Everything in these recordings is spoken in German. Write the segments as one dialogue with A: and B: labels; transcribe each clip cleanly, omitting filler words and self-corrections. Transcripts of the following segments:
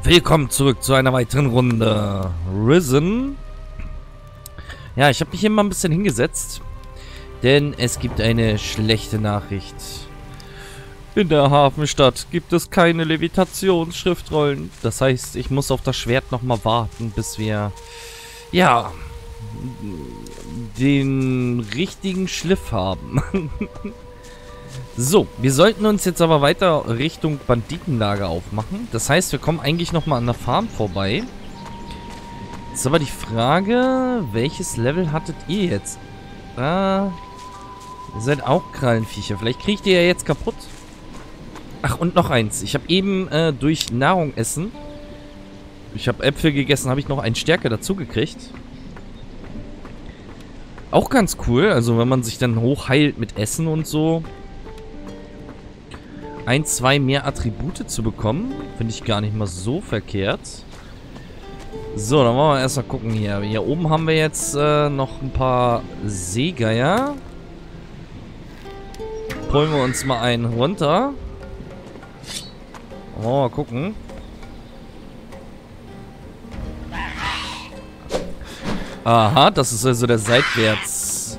A: Willkommen zurück zu einer weiteren Runde Risen. Ja, ich habe mich hier mal ein bisschen hingesetzt, denn es gibt eine schlechte Nachricht. In der Hafenstadt gibt es keine Levitationsschriftrollen. Das heißt, ich muss auf das Schwert nochmal warten, bis wir, ja, den richtigen Schliff haben. So, wir sollten uns jetzt aber weiter Richtung Banditenlager aufmachen. Das heißt, wir kommen eigentlich nochmal an der Farm vorbei. Jetzt ist aber die Frage, welches Level hattet ihr jetzt? Ihr seid auch Krallenviecher. Vielleicht kriegt ihr ja jetzt kaputt. Ach, und noch eins. Ich habe eben durch Nahrung essen, ich habe Äpfel gegessen, habe ich noch einen Stärke dazu gekriegt. Auch ganz cool. Also wenn man sich dann hochheilt mit Essen und so. 1, 2 mehr Attribute zu bekommen. Finde ich gar nicht mal so verkehrt. So, dann wollen wir erstmal gucken hier. Hier oben haben wir jetzt noch ein paar Seegeier. Holen wir uns mal einen runter. Oh, mal gucken. Aha, das ist also der Seitwärts.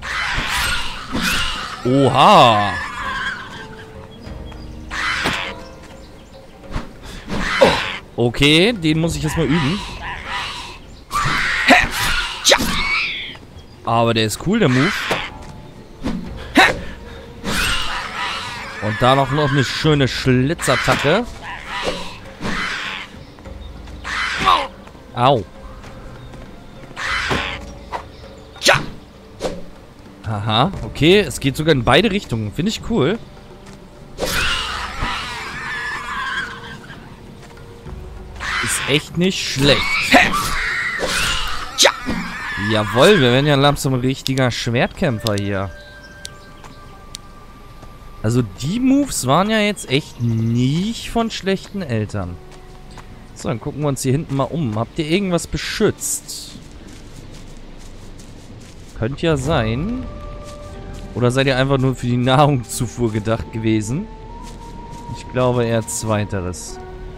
A: Oha! Okay, den muss ich erstmal üben. Aber der ist cool, der Move. Und da noch eine schöne Schlitzattacke. Au. Aha, okay. Es geht sogar in beide Richtungen. Finde ich cool. Ist echt nicht schlecht. Jawohl, wir werden ja langsam ein richtiger Schwertkämpfer hier. Also die Moves waren ja jetzt echt nicht von schlechten Eltern. So, dann gucken wir uns hier hinten mal um. Habt ihr irgendwas beschützt? Könnte ja sein. Oder seid ihr einfach nur für die Nahrungszufuhr gedacht gewesen? Ich glaube eher zweiteres.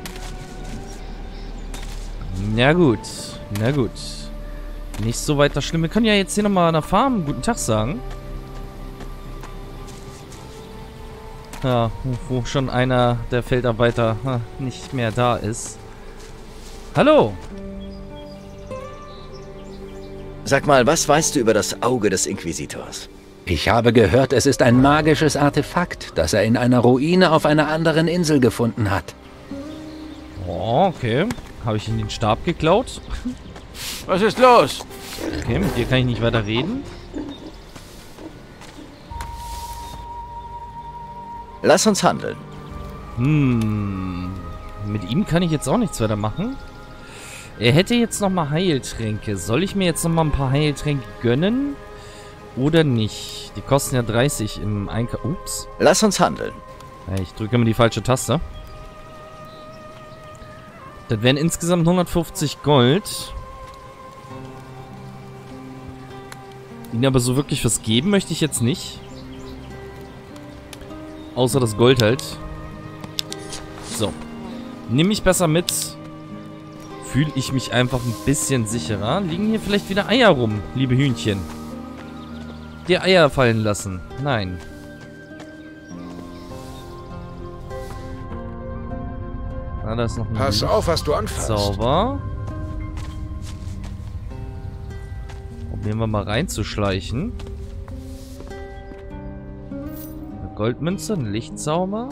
A: Na gut, na gut. Nicht so weiter schlimm. Wir können ja jetzt hier nochmal an der Farm guten Tag sagen. Ja, wo schon einer der Feldarbeiter nicht mehr da ist. Hallo!
B: Sag mal, was weißt du über das Auge des Inquisitors?
C: Ich habe gehört, es ist ein magisches Artefakt, das er in einer Ruine auf einer anderen Insel gefunden hat.
A: Oh, okay. Habe ich ihm den Stab geklaut?
D: Was ist los?
A: Okay, mit dir kann ich nicht weiter reden.
B: Lass uns handeln.
A: Mit ihm kann ich jetzt auch nichts weiter machen. Er hätte jetzt nochmal Heiltränke. Soll ich mir jetzt nochmal ein paar Heiltränke gönnen? Oder nicht? Die kosten ja 30 im Einkauf. Ups.
B: Lass uns handeln.
A: Ich drücke immer die falsche Taste. Das wären insgesamt 150 Gold. Ihnen aber so wirklich was geben möchte ich jetzt nicht. Außer das Gold halt. So. Nehme ich besser mit. Fühle ich mich einfach ein bisschen sicherer. Liegen hier vielleicht wieder Eier rum, liebe Hühnchen? Die Eier fallen lassen. Nein. Ah, da ist noch ein
D: Pass auf, was du anfasst.
A: Sauber. Probieren wir mal reinzuschleichen. Eine Goldmünze, ein Lichtsauber.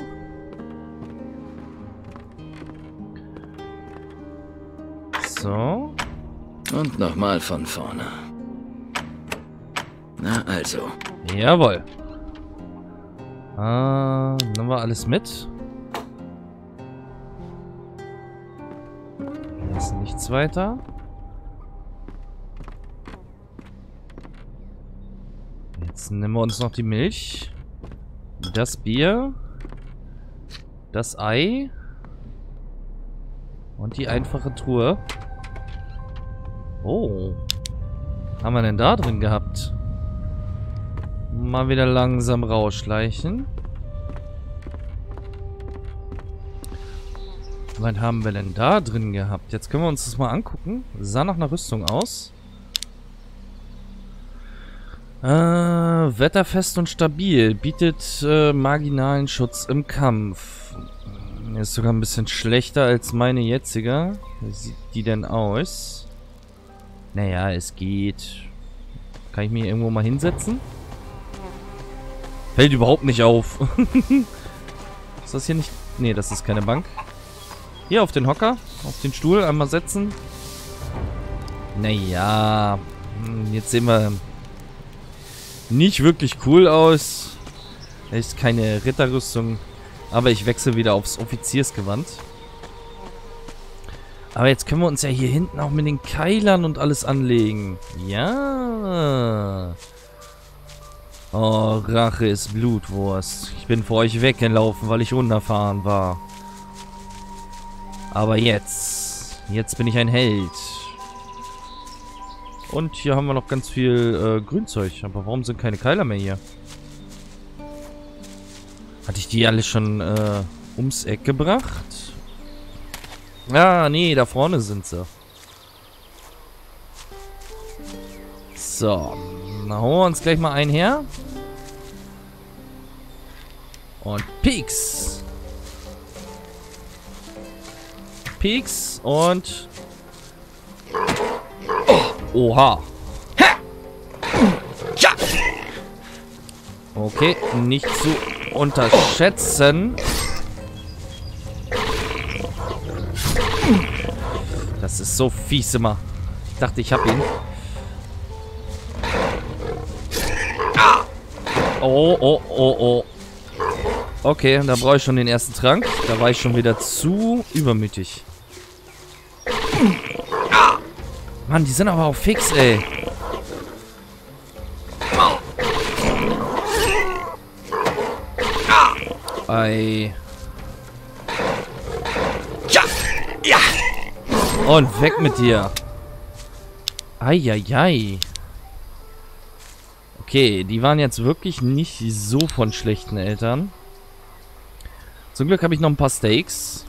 A: So.
B: Und nochmal von vorne. Na also.
A: Jawohl. Nehmen wir alles mit. Hier ist nichts weiter. Jetzt nehmen wir uns noch die Milch. Das Bier. Das Ei. Und die einfache Truhe. Oh. Was haben wir denn da drin gehabt? Mal wieder langsam rausschleichen. Was haben wir denn da drin gehabt? Jetzt können wir uns das mal angucken. Sah nach einer Rüstung aus. Wetterfest und stabil. Bietet marginalen Schutz im Kampf. Ist sogar ein bisschen schlechter als meine jetzige. Wie sieht die denn aus? Naja, es geht. Kann ich mich irgendwo mal hinsetzen? Fällt überhaupt nicht auf. Ist das hier nicht... Nee, das ist keine Bank. Hier auf den Hocker. Auf den Stuhl. Einmal setzen. Naja. Jetzt sehen wir... nicht wirklich cool aus. Ist keine Ritterrüstung. Aber ich wechsle wieder aufs Offiziersgewand. Aber jetzt können wir uns ja hier hinten auch mit den Keilern und alles anlegen. Ja. Oh, Rache ist Blutwurst. Ich bin vor euch weggelaufen, weil ich unerfahren war. Aber jetzt bin ich ein Held. Und hier haben wir noch ganz viel Grünzeug. Aber warum sind keine Keiler mehr hier? Hatte ich die alle schon ums Eck gebracht? Ah, nee, da vorne sind sie. So. Na, holen wir uns gleich mal einen her. Und Peaks. Peaks und... Oha. Okay, nicht zu unterschätzen. Das ist so fies immer. Ich dachte, ich hab ihn. Oh, oh, oh, oh. Okay, da brauche ich schon den ersten Trank. Da war ich schon wieder zu übermütig. Mann, die sind aber auch fix, ey. Ei. Und weg mit dir. Eieiei. Okay, die waren jetzt wirklich nicht so von schlechten Eltern. Zum Glück habe ich noch ein paar Steaks.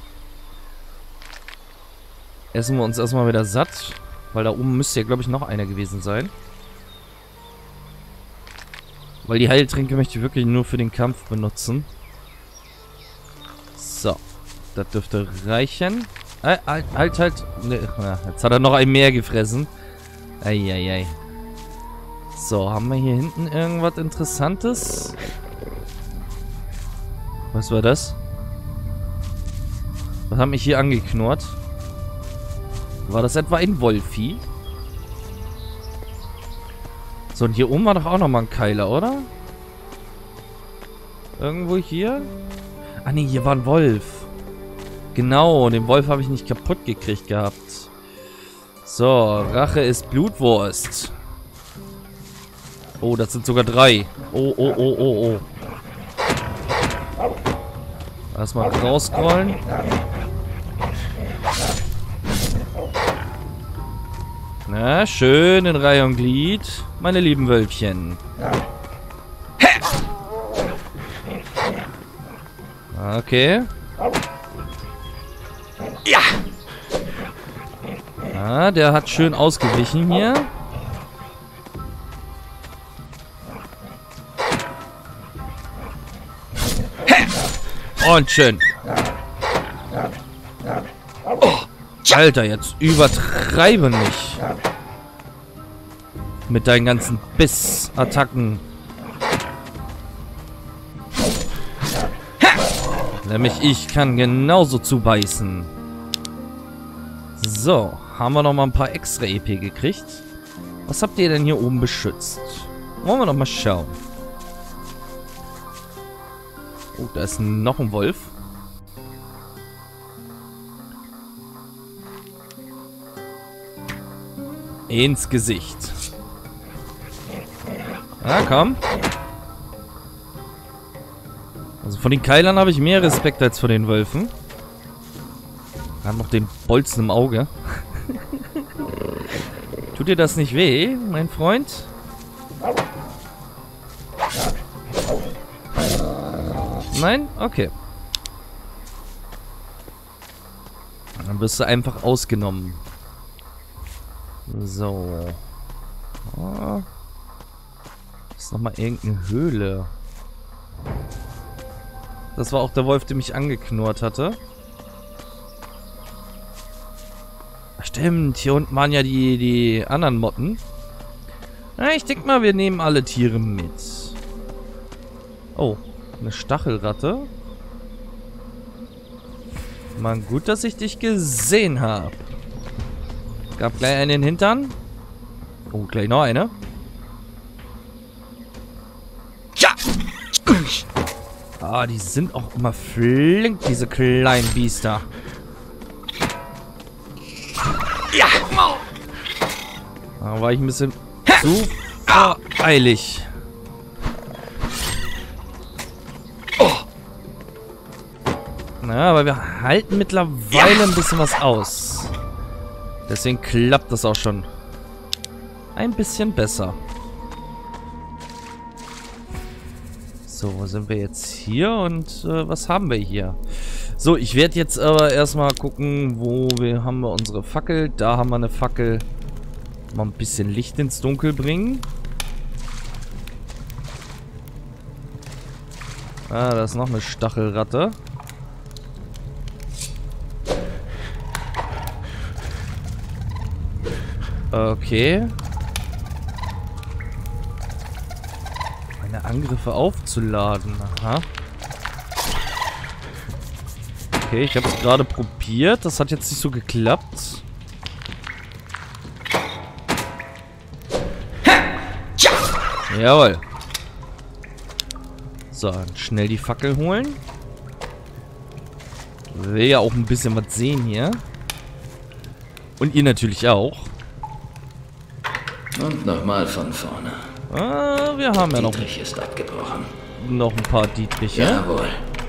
A: Essen wir uns erstmal wieder satt. Weil da oben müsste ja, glaube ich, noch einer gewesen sein. Weil die Heiltränke möchte ich wirklich nur für den Kampf benutzen. So. Das dürfte reichen. Halt. Nee, jetzt hat er noch ein mehr gefressen. Eieiei. So, haben wir hier hinten irgendwas Interessantes? Was war das? Was hat mich hier angeknurrt? War das etwa ein Wolfi? So, und hier oben war doch auch nochmal ein Keiler, oder? Irgendwo hier? Ah ne, hier war ein Wolf. Genau, den Wolf habe ich nicht kaputt gekriegt gehabt. So, Rache ist Blutwurst. Oh, das sind sogar 3. Oh. Erstmal rausscrollen. Na, schön in Reihe und Glied, meine lieben Wölfchen. Okay. Ja. Ah, der hat schön ausgewichen hier. Und schön. Alter, jetzt übertreibe nicht. Mit deinen ganzen Bissattacken. Nämlich ich kann genauso zubeißen. So, haben wir noch mal ein paar extra EP gekriegt. Was habt ihr denn hier oben beschützt? Wollen wir noch mal schauen. Oh, da ist noch ein Wolf. Ins Gesicht. Na komm. Also von den Keilern habe ich mehr Respekt als vor den Wölfen. Wir haben noch den Bolzen im Auge. Tut dir das nicht weh, mein Freund? Nein? Okay. Dann wirst du einfach ausgenommen. So. Oh. Ist nochmal irgendeine Höhle. Das war auch der Wolf, der mich angeknurrt hatte. Stimmt, hier unten waren ja die anderen Motten. Na, ich denke mal, wir nehmen alle Tiere mit. Oh, eine Stachelratte. Mal gut, dass ich dich gesehen habe. Gab gleich einen in den Hintern. Oh, gleich noch eine.
B: Ja!
A: Ah, die sind auch immer flink, diese kleinen Biester.
B: Ja!
A: Da war ich ein bisschen zu voreilig. Na, aber wir halten mittlerweile ein bisschen was aus. Deswegen klappt das auch schon ein bisschen besser. So, wo sind wir jetzt hier und was haben wir hier? So, ich werde jetzt aber erstmal gucken, haben wir unsere Fackel. Da haben wir eine Fackel. Mal ein bisschen Licht ins Dunkel bringen. Ah, da ist noch eine Stachelratte. Okay. Meine Angriffe aufzuladen. Aha. Okay, ich habe es gerade probiert. Das hat jetzt nicht so geklappt. Jawohl. So, schnell die Fackel holen. Will ja auch ein bisschen was sehen hier. Und ihr natürlich auch.
B: Und nochmal von vorne.
A: Ah, wir haben ja
B: Dietrich ist abgebrochen.
A: noch ein paar Dietriche.
B: Jawohl.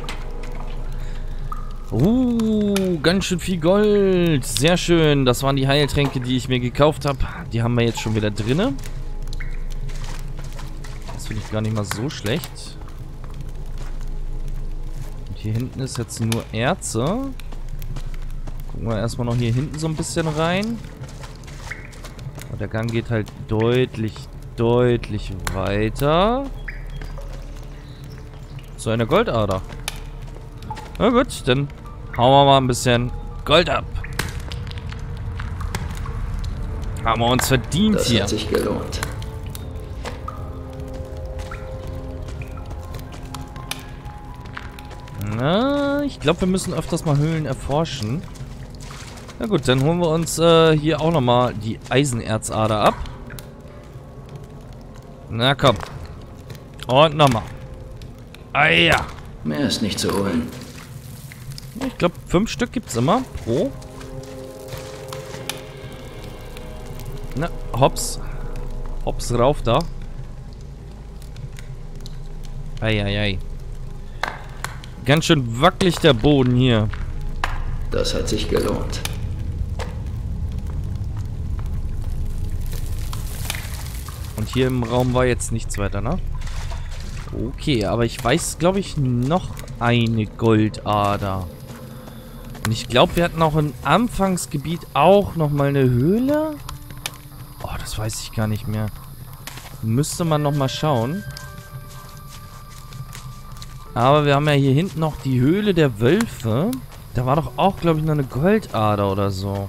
A: Ganz schön viel Gold. Sehr schön. Das waren die Heiltränke, die ich mir gekauft habe. Die haben wir jetzt schon wieder drinne. Das finde ich gar nicht mal so schlecht. Und hier hinten ist jetzt nur Erze. Gucken wir erstmal noch hier hinten so ein bisschen rein. Und der Gang geht halt deutlich weiter. Zu einer Goldader. Na gut, dann hauen wir mal ein bisschen Gold ab. Haben wir uns verdient
B: Das
A: hier.
B: hat sich gelohnt.
A: Na, ich glaube, wir müssen öfters mal Höhlen erforschen. Na gut, dann holen wir uns hier auch nochmal die Eisenerzader ab. Na komm. Und nochmal. Ah ja.
B: Mehr ist nicht zu holen.
A: Ich glaube, 5 Stück gibt es immer pro. Na, hops. Hops rauf da. Eieiei. Ganz schön wackelig der Boden hier.
B: Das hat sich gelohnt.
A: Und hier im Raum war jetzt nichts weiter, ne? Okay, aber ich weiß, glaube ich, noch eine Goldader. Und ich glaube, wir hatten auch im Anfangsgebiet auch nochmal eine Höhle. Oh, das weiß ich gar nicht mehr. Müsste man nochmal schauen. Aber wir haben ja hier hinten noch die Höhle der Wölfe. Da war doch auch, glaube ich, noch eine Goldader oder so.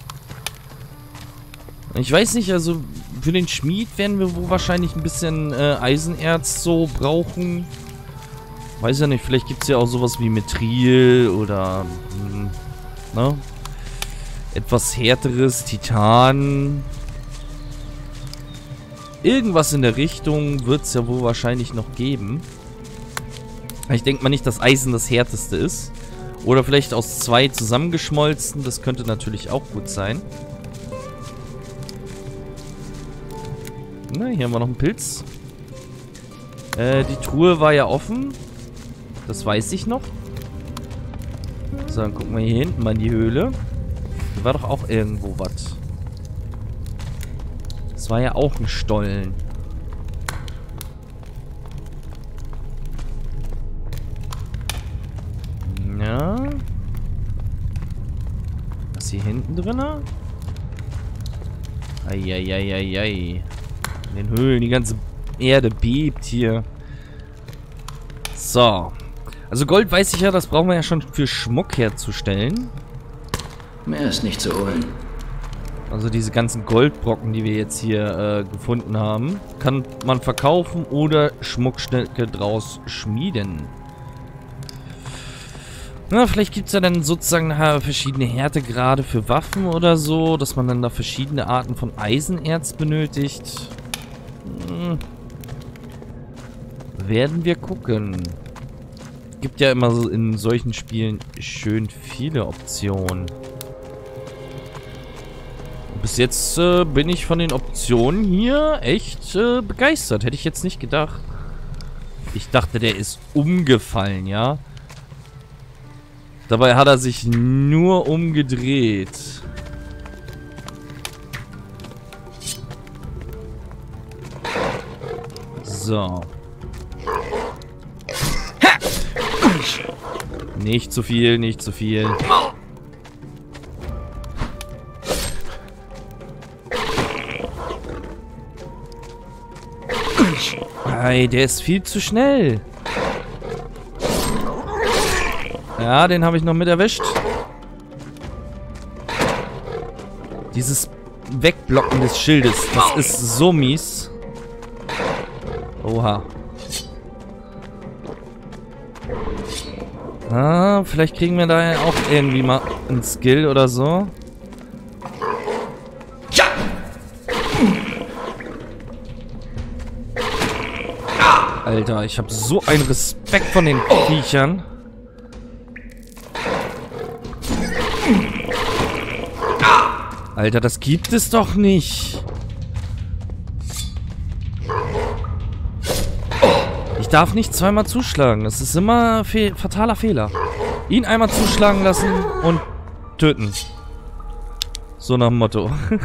A: Ich weiß nicht, also für den Schmied werden wir wohl wahrscheinlich ein bisschen Eisenerz so brauchen. Weiß ja nicht, vielleicht gibt es ja auch sowas wie Mithril oder ne? Etwas härteres, Titan. Irgendwas in der Richtung wird es ja wohl wahrscheinlich noch geben. Ich denke mal nicht, dass Eisen das härteste ist. Oder vielleicht aus 2 zusammengeschmolzen. Das könnte natürlich auch gut sein. Na, hier haben wir noch einen Pilz. Die Truhe war ja offen. Das weiß ich noch. So, dann gucken wir hier hinten mal in die Höhle. Hier war doch auch irgendwo was. Das war ja auch ein Stollen. Ja. Was ist hier hinten drin? Eieieiei. In den Höhlen, die ganze Erde bebt hier. So. Also Gold weiß ich ja, das brauchen wir ja schon für Schmuck herzustellen.
C: Mehr ist nicht zu holen.
A: Also diese ganzen Goldbrocken, die wir jetzt hier gefunden haben, kann man verkaufen oder Schmuckstücke draus schmieden. Na, vielleicht gibt es ja dann sozusagen verschiedene Härtegrade für Waffen oder so, dass man dann da verschiedene Arten von Eisenerz benötigt. Werden wir gucken. Gibt ja immer so in solchen Spielen schön viele Optionen. Bis jetzt bin ich von den Optionen hier echt begeistert. Hätte ich jetzt nicht gedacht. Ich dachte, der ist umgefallen, ja. Dabei hat er sich nur umgedreht. So. Nicht zu viel, nicht zu viel. Ei, der ist viel zu schnell. Ja, den habe ich noch mit erwischt. Dieses Wegblocken des Schildes, das ist so mies. Oha. Ah, vielleicht kriegen wir da auch irgendwie mal einen Skill oder so. Alter, ich habe so einen Respekt von den Viechern. Alter, das gibt es doch nicht. Ich darf nicht zweimal zuschlagen. Das ist immer fataler Fehler. Ihn einmal zuschlagen lassen und töten. So nach dem Motto.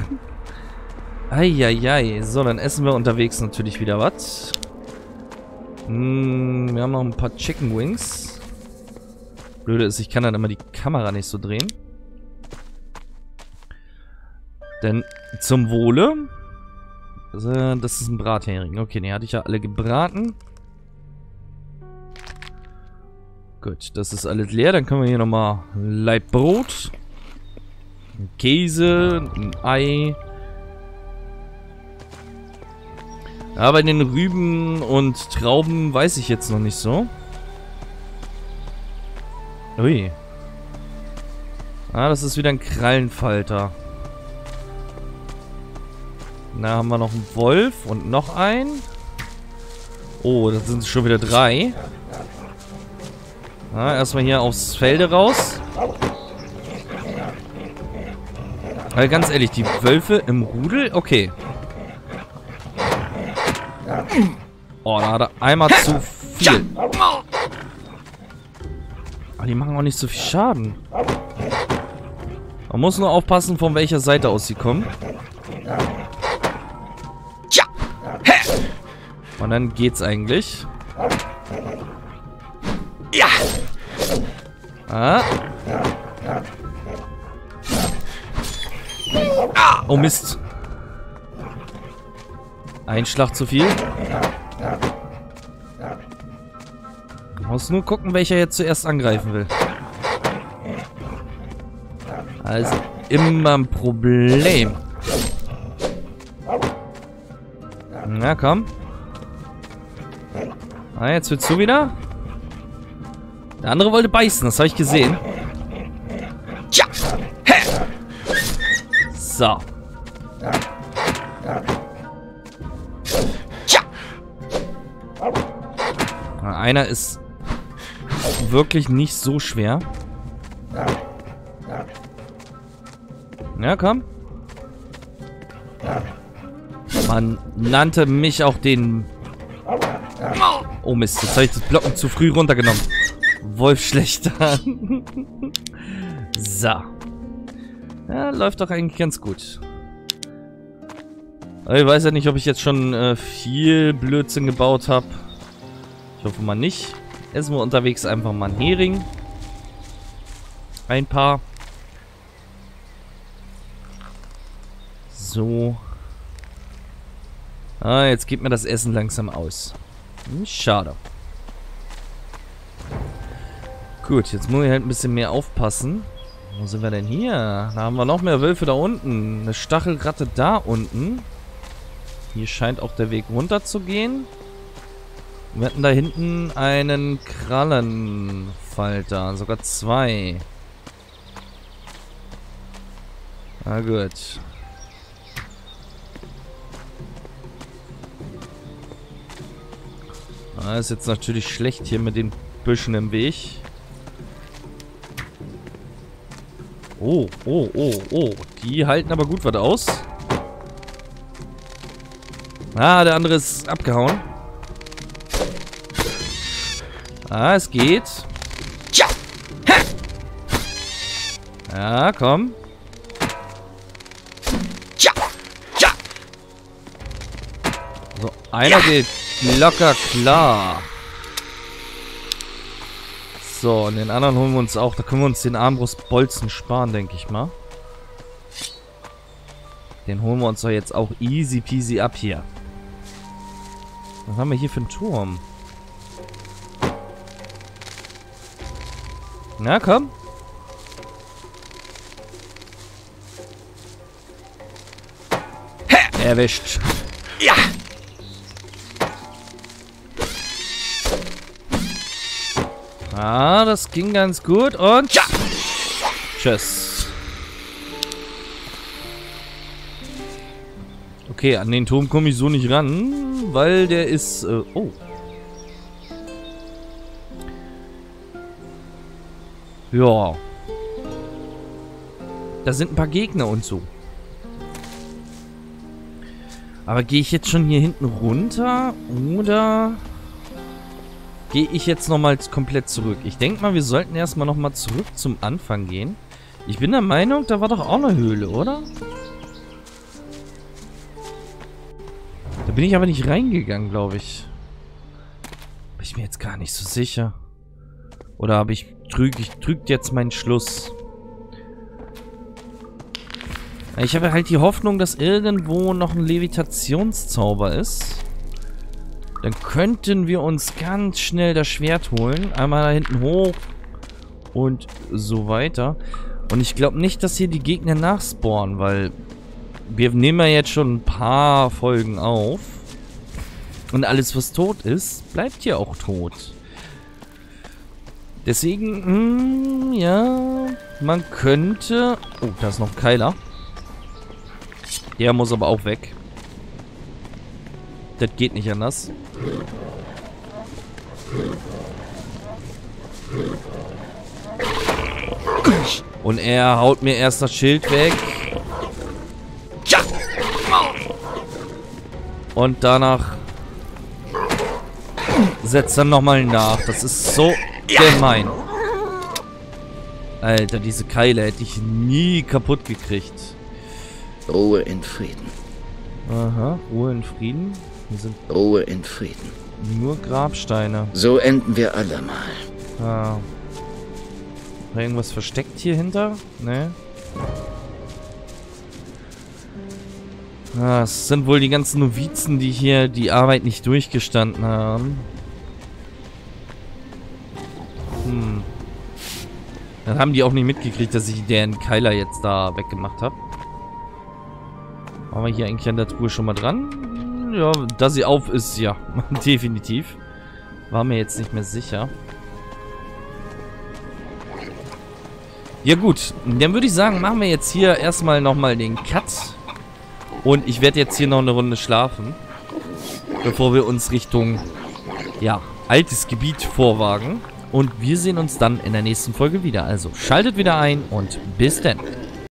A: Eieiei. So, dann essen wir unterwegs natürlich wieder was. Wir haben noch ein paar Chicken Wings. Blöde ist, ich kann dann immer die Kamera nicht so drehen. Denn zum Wohle. Das ist ein Brathering. Okay, den hatte ich ja alle gebraten. Gut, das ist alles leer. Dann können wir hier nochmal ein Laib Brot. Ein Käse, ein Ei. Ja, bei den Rüben und Trauben weiß ich jetzt noch nicht so. Ui. Ah, das ist wieder ein Krallenfalter. Da haben wir noch einen Wolf und noch einen. Oh, das sind schon wieder 3. Ah, erstmal hier aufs Felde raus. Weil ganz ehrlich, die Wölfe im Rudel, okay. Oh, da hat er einmal zu viel. Aber die machen auch nicht so viel Schaden. Man muss nur aufpassen, von welcher Seite aus sie kommen. Und dann geht's eigentlich. Ja. Ah. Oh Mist. Ein Schlag zu viel. Man muss nur gucken, welcher jetzt zuerst angreifen will. Also immer ein Problem. Na komm. Ah, jetzt willst du wieder. Der andere wollte beißen, das habe ich gesehen. So. Einer ist wirklich nicht so schwer. Ja, komm. Man nannte mich auch den... Oh Mist, jetzt habe ich das Blocken zu früh runtergenommen. Wolf schlechter. So. Ja, läuft doch eigentlich ganz gut. Aber ich weiß ja nicht, ob ich jetzt schon viel Blödsinn gebaut habe. Ich hoffe mal nicht. Essen wir unterwegs einfach mal einen Hering. Ein paar. So. Ah, jetzt geht mir das Essen langsam aus. Schade. Gut, jetzt muss ich halt ein bisschen mehr aufpassen. Wo sind wir denn hier? Da haben wir noch mehr Wölfe da unten. Eine Stachelratte da unten. Hier scheint auch der Weg runter zu gehen. Wir hatten da hinten einen Krallenfalter. Sogar 2. Na gut. Das ist jetzt natürlich schlecht hier mit den Büschen im Weg. Oh, oh, oh, oh. Die halten aber gut was aus. Ah, der andere ist abgehauen. Ah, es geht. Ja, komm. So, einer geht locker klar. So, und den anderen holen wir uns auch. Da können wir uns den Armbrustbolzen sparen, denke ich mal. Den holen wir uns doch jetzt auch easy peasy ab hier. Was haben wir hier für einen Turm? Na, komm. Erwischt. Ja. Ah, das ging ganz gut und ja. Tschüss. Okay, an den Turm komme ich so nicht ran, weil der ist... oh. Ja. Da sind ein paar Gegner und so. Aber gehe ich jetzt schon hier hinten runter oder gehe ich jetzt nochmal komplett zurück? Ich denke mal, wir sollten erstmal nochmal zurück zum Anfang gehen. Ich bin der Meinung, da war doch auch eine Höhle, oder? Da bin ich aber nicht reingegangen, glaube ich. Bin ich mir jetzt gar nicht so sicher. Oder habe ich trügt jetzt meinen Schluss. Ich habe halt die Hoffnung, dass irgendwo noch ein Levitationszauber ist. Dann könnten wir uns ganz schnell das Schwert holen. Einmal da hinten hoch. Und so weiter. Und ich glaube nicht, dass hier die Gegner nachspawnen, weil wir nehmen ja jetzt schon ein paar Folgen auf. Und alles, was tot ist, bleibt hier auch tot. Deswegen, ja, man könnte... Oh, da ist noch ein Keiler. Der muss aber auch weg. Das geht nicht anders. Und er haut mir erst das Schild weg. Und danach setzt er nochmal nach. Das ist so gemein. Alter, diese Keile hätte ich nie kaputt gekriegt.
B: Ruhe in Frieden.
A: Aha, Ruhe in Frieden. Hier sind
B: Ruhe in Frieden.
A: nur Grabsteine.
B: So enden wir alle mal.
A: Ah. Noch irgendwas versteckt hier hinter? Ne? Ah, es sind wohl die ganzen Novizen, die hier die Arbeit nicht durchgestanden haben. Dann haben die auch nicht mitgekriegt, dass ich deren Keiler jetzt da weggemacht habe. Waren wir hier eigentlich an der Truhe schon mal dran? Ja, da sie auf ist, ja. Definitiv. War mir jetzt nicht mehr sicher. Ja gut, dann würde ich sagen, machen wir jetzt hier erstmal nochmal den Cut. Und ich werde jetzt hier noch eine Runde schlafen. Bevor wir uns Richtung, ja, altes Gebiet vorwagen. Und wir sehen uns dann in der nächsten Folge wieder. Also schaltet wieder ein und bis dann.